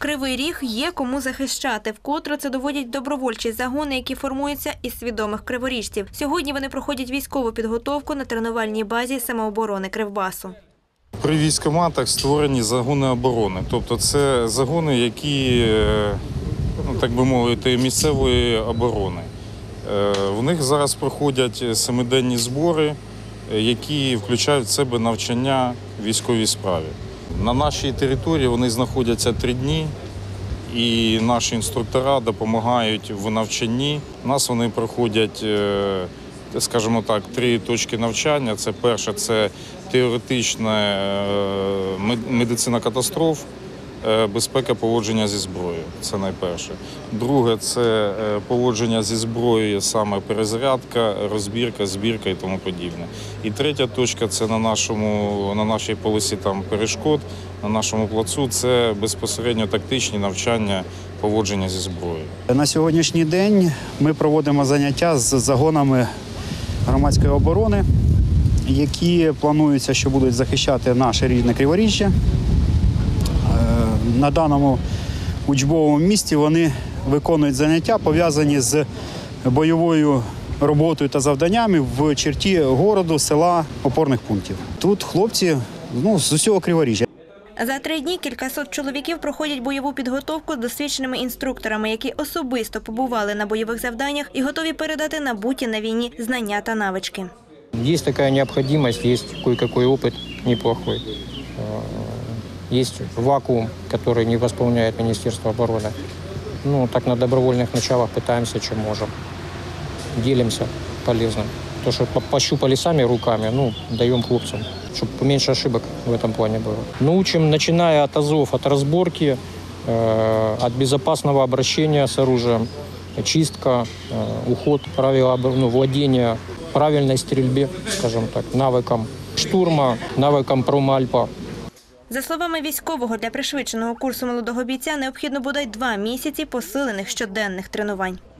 Кривий Ріг є кому захищати. Вкотре це доводять добровольчі загони, які формуються із свідомих криворіжців. Сьогодні вони проходять військову підготовку на тренувальній базі самооборони Кривбасу. При військкоматах створені загони оборони. Тобто це загони, які, так би мовити, місцевої оборони. В них зараз проходять 7-денні збори, які включають в себе навчання в військовій справі. На нашій території вони знаходяться 3 дні, і наші інструктора допомагають в навчанні. У нас вони проходять, скажімо так, 3 точки навчання. Це перше – це теоретична медицина катастроф, безпека поводження зі зброєю. Це найперше. Друге – це поводження зі зброєю, саме перезарядка, розбірка, збірка і тому подібне. І третя точка – це на нашій полосі перешкод, на нашому плацу – це безпосередньо тактичні навчання поводження зі зброєю. На сьогоднішній день ми проводимо заняття з загонами громадської оборони, які плануються, що будуть захищати наше рідне Криворіжжя. На даному учбовому місці вони виконують заняття, пов'язані з бойовою роботою та завданнями в черті городу, села, опорних пунктів. Тут хлопці з усього Криворіжжя. За 3 дні кількасот чоловіків проходять бойову підготовку з досвідченими інструкторами, які особисто побували на бойових завданнях і готові передати набуті на війні знання та навички. Є така необхідність, є кое-какой опит неплохой. Есть вакуум, который не восполняет Министерство обороны. Так на добровольных началах пытаемся, чем можем. Делимся полезным. То, что пощупали сами руками, даем хлопцам, чтобы поменьше ошибок в этом плане было. Научим, начиная от азов, от разборки, от безопасного обращения с оружием, чистка, уход, правила владения, правильной стрельбе, скажем так, навыкам штурма, навыкам промальпа. За словами військового, для пришвидшеного курсу молодого бійця необхідно бодай 2 місяці посилених щоденних тренувань.